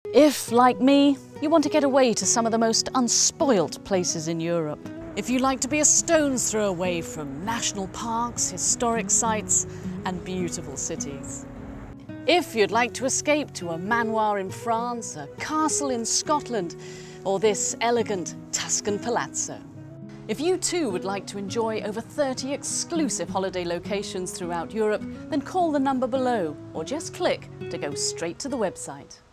If, like me, you want to get away to some of the most unspoilt places in Europe. If you like to be a stone's throw away from national parks, historic sites and beautiful cities. If you'd like to escape to a manoir in France, a castle in Scotland, or this elegant Tuscan palazzo. If you too would like to enjoy over 30 exclusive holiday locations throughout Europe, then call the number below or just click to go straight to the website.